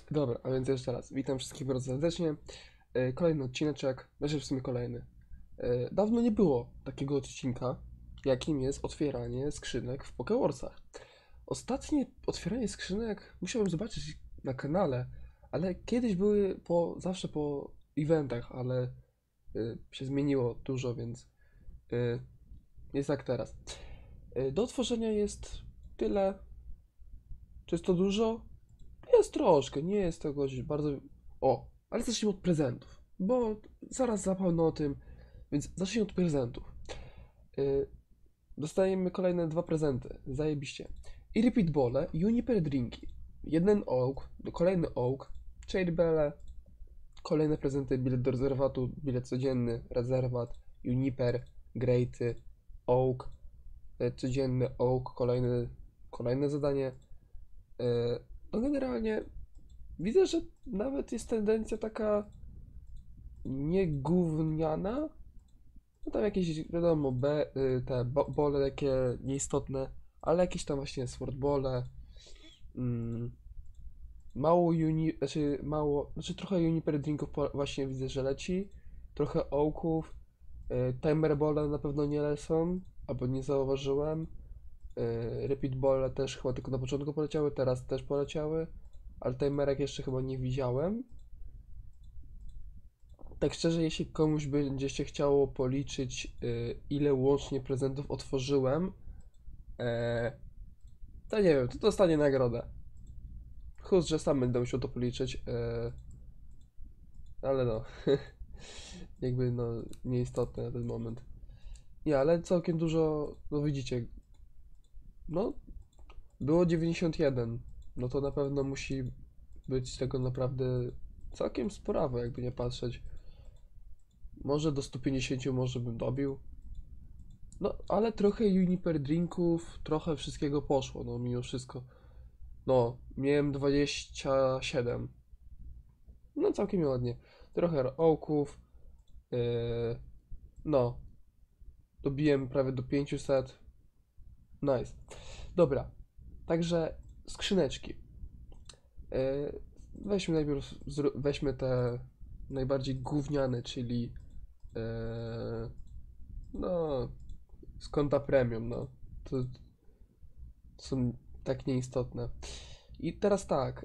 Dobra, a więc jeszcze raz, witam wszystkich bardzo serdecznie. Kolejny odcineczek, znaczy w sumie kolejny. Dawno nie było takiego odcinka, jakim jest otwieranie skrzynek w Pokewarsach. Ostatnie otwieranie skrzynek musiałem zobaczyć na kanale, ale kiedyś były zawsze po eventach, ale się zmieniło dużo, więc y, jest jak teraz. Do otworzenia jest tyle. Czy jest to dużo? Jest troszkę, nie jest tego bardzo... O, ale zacznijmy od prezentów, bo zaraz zapomnę o tym, więc zacznijmy od prezentów. Yy, Dostajemy kolejne dwa prezenty, zajebiście. I repeat bole, Juniper drinki. Jeden oak, kolejny oak, cherry belle, kolejne prezenty, bilet do rezerwatu, bilet codzienny, rezerwat, Juniper, Greaty, oak, codzienny oak, kolejne zadanie. No generalnie widzę, że nawet jest tendencja taka niegówniana. No tam jakieś, wiadomo, bole takie nieistotne, ale jakieś tam właśnie swordbole. Mm, znaczy trochę Juniper Drinków właśnie widzę, że leci. Trochę Oaków. Timer bole na pewno nie lecą, albo nie zauważyłem. Repeat bole też chyba tylko na początku poleciały, teraz też poleciały. Ale timerek jeszcze chyba nie widziałem. Tak szczerze, jeśli komuś będzie się chciało policzyć, ile łącznie prezentów otworzyłem, e, to nie wiem, to dostanie nagrodę. Chust, że sam będę musiał to policzyć, ale no, jakby no, nieistotne na ten moment. Nie, ale całkiem dużo, no widzicie, no, było 91, no to na pewno musi być tego naprawdę całkiem sporawe, jakby nie patrzeć. Może do 150 może bym dobił. No, ale trochę Juniper drinków, trochę wszystkiego poszło, no mimo wszystko. No, miałem 27. No, całkiem ładnie. Trochę ołków. Yy, no, dobiłem prawie do 500. Nice. Dobra, także skrzyneczki. Weźmy najpierw, weźmy te najbardziej gówniane, czyli no, z konta premium, no. To są tak nieistotne. I teraz tak,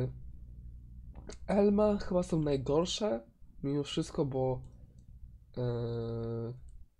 Elma chyba są najgorsze mimo wszystko, bo yy,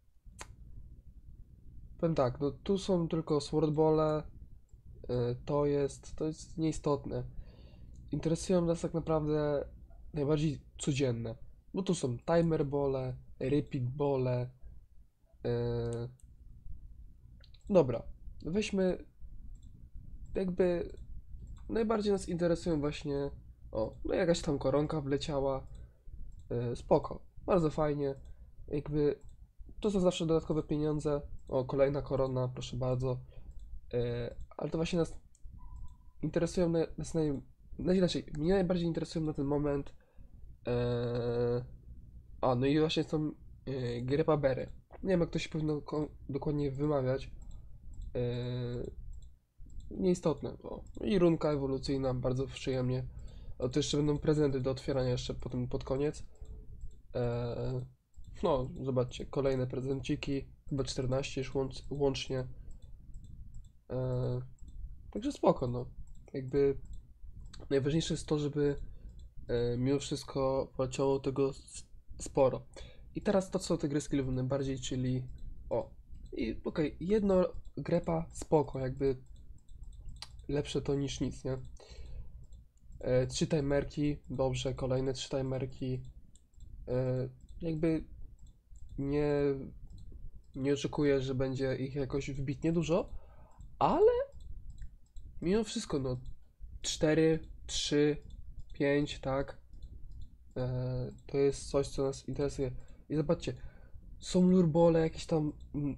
powiem tak, no tu są tylko swordbole, to jest nieistotne. Interesują nas tak naprawdę najbardziej codzienne, bo tu są timer bole, repeat bole. Yy, dobra, weźmy jakby najbardziej nas interesują właśnie, o, no jakaś tam koronka wleciała, spoko, bardzo fajnie, jakby to są zawsze dodatkowe pieniądze, o, kolejna korona, proszę bardzo, ale to właśnie nas interesują, inaczej, mnie najbardziej interesują na ten moment, no i właśnie są Grypabery, nie wiem jak to się powinno dokładnie wymawiać, nieistotne, o, i runka ewolucyjna, bardzo przyjemnie, o, to jeszcze będą prezenty do otwierania jeszcze potem pod koniec. Eee, no, zobaczcie, kolejne prezenciki, chyba 14 już łącznie. Eee, także spoko, no. Jakby najważniejsze jest to, żeby mimo wszystko poleciało tego sporo. I teraz to, co te gry skillowe najbardziej, czyli o, i okej, jedno grepa spoko, jakby lepsze to niż nic, nie? Trzy timerki, dobrze, kolejne trzy timerki. Jakby nie, nie oczekuję, że będzie ich jakoś wybitnie dużo, ale mimo wszystko, no 4, 3, 5, tak, to jest coś, co nas interesuje. I zobaczcie, są lurbole, jakieś tam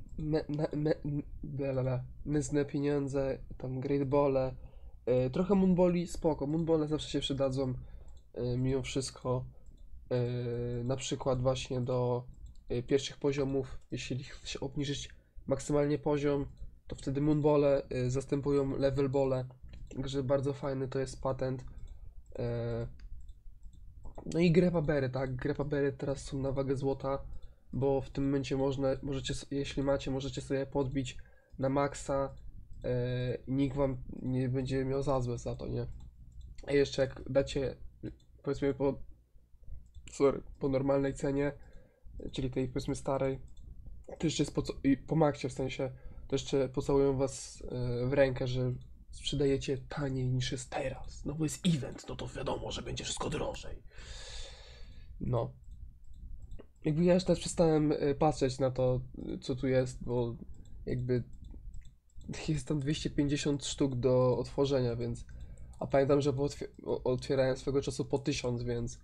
mizne pieniądze, tam great bole, trochę moonboli, spoko, moonbole zawsze się przydadzą, mimo wszystko, na przykład właśnie do pierwszych poziomów, jeśli chce się obniżyć maksymalnie poziom, to wtedy moonbole zastępują level bole, także bardzo fajny to jest patent. E, no i Grepa Berry, tak, Grepa Berry teraz są na wagę złota, bo w tym momencie jeśli macie, możecie sobie podbić na maksa i nikt wam nie będzie miał za złe za to, nie? A jeszcze jak dacie, powiedzmy po normalnej cenie, czyli tej powiedzmy starej, to jeszcze jest i po maksie w sensie, to jeszcze pocałują was w rękę, że sprzedajecie taniej niż jest teraz. No bo jest event, no to wiadomo, że będzie wszystko drożej. No. Jakby ja już też przestałem patrzeć na to, co tu jest, bo jakby jest tam 250 sztuk do otworzenia, więc. A pamiętam, że otwierałem swego czasu po 1000, więc.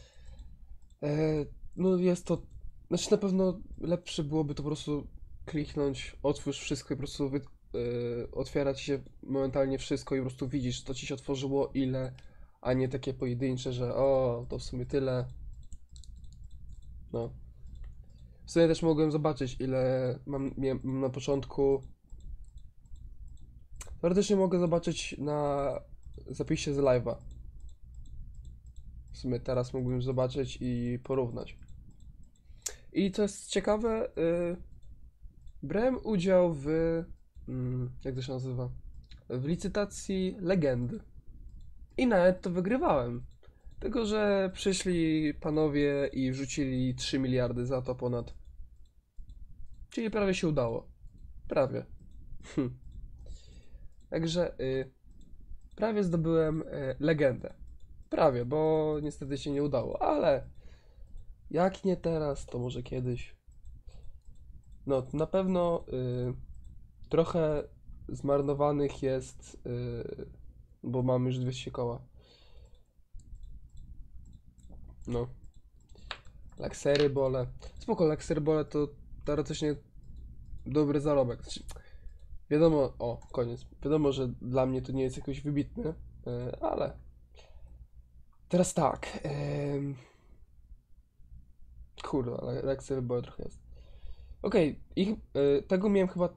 No jest to. Znaczy na pewno lepsze byłoby to po prostu kliknąć, otwórz wszystko i po prostu otwiera ci się momentalnie wszystko i po prostu widzisz, co ci się otworzyło, ile, a nie takie pojedyncze, że o, to w sumie tyle. No. W sumie też mogłem zobaczyć, ile mam na początku. Teoretycznie mogę zobaczyć na zapisie z live'a. W sumie teraz mógłbym zobaczyć i porównać. I co jest ciekawe, brałem udział w, jak to się nazywa, w licytacji legendy. I nawet to wygrywałem. Tylko, że przyszli panowie i wrzucili 3 miliardy za to ponad. Czyli prawie się udało. Prawie. Także prawie zdobyłem legendę. Prawie, bo niestety się nie udało, ale jak nie teraz, to może kiedyś. No, na pewno trochę zmarnowanych jest, bo mam już 200 koła. No. Laksery bole. Spoko, laksery bole to teoretycznie dobry zarobek. Znaczy, wiadomo, o, koniec. Wiadomo, że dla mnie to nie jest jakoś wybitny, ale teraz tak. Kurwa, ale laksery bole trochę jest. Okej, tego miałem chyba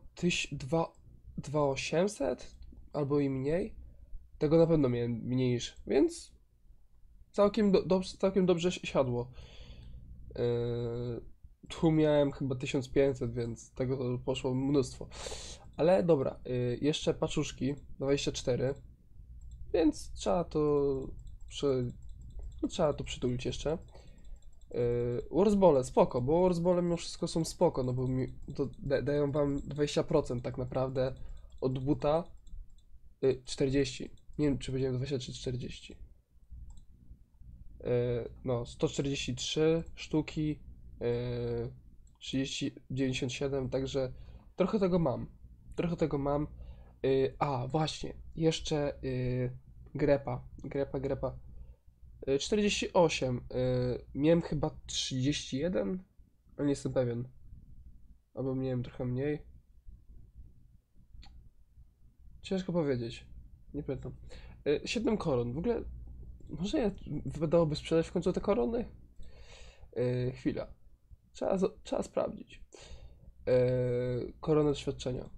2800 albo i mniej. Tego na pewno miałem mniej niż, więc całkiem dobrze siadło. Tu miałem chyba 1500, więc tego poszło mnóstwo. Ale dobra, jeszcze paczuszki 24, więc trzeba to przytulić jeszcze. Warsbole, spoko, bo Warsbole mimo wszystko są spoko, no bo dają wam 20% tak naprawdę od buta. 40. Nie wiem, czy powiedziałem 20 czy 40. No, 143 sztuki, 30, 97, także trochę tego mam. Trochę tego mam. A, właśnie, jeszcze grepa. 48. Miałem chyba 31, ale nie jestem pewien. Albo miałem trochę mniej. Ciężko powiedzieć. Nie pamiętam. 7 koron. W ogóle może wypadałoby sprzedać w końcu te korony? Chwila. Trzeba sprawdzić. Korona doświadczenia.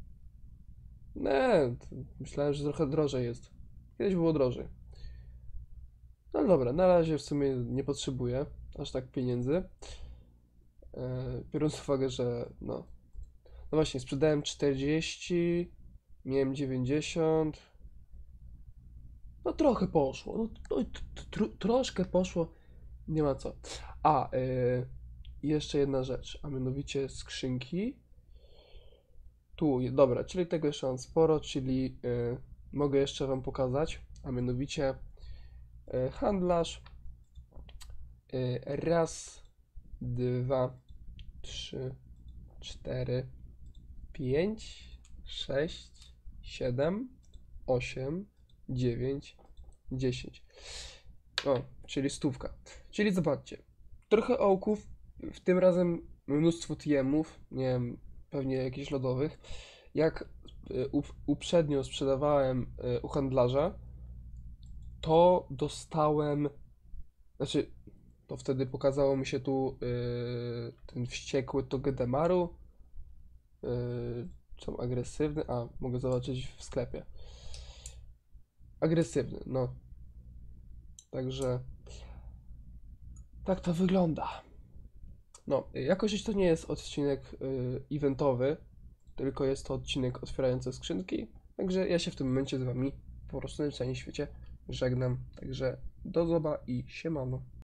Nie, myślałem, że trochę drożej jest. Kiedyś było drożej. No ale dobra, na razie w sumie nie potrzebuję aż tak pieniędzy. Biorąc pod uwagę, że no. No właśnie, sprzedałem 40, miałem 90. No trochę poszło. Troszkę poszło. Nie ma co. A, jeszcze jedna rzecz, a mianowicie skrzynki. Tu, dobra, czyli tego jeszcze mam sporo, czyli mogę jeszcze wam pokazać, a mianowicie handlarz. Raz, dwa, trzy, cztery, 5, 6, 7, 8, 9, 10. O, czyli stówka. Czyli zobaczcie, trochę ołków, w tym razem mnóstwo TM-ów, nie wiem, pewnie jakichś lodowych. Jak uprzednio sprzedawałem u handlarza, to dostałem, znaczy, to wtedy pokazało mi się tu ten wściekły Togedemaru, czy tam agresywny, a mogę zobaczyć w sklepie. Agresywny, no. Także tak to wygląda. No, jakoś to nie jest odcinek eventowy, tylko jest to odcinek otwierający skrzynki. Także ja się w tym momencie z wami po prostu na całym świecie żegnam. Także do zoba i siemano.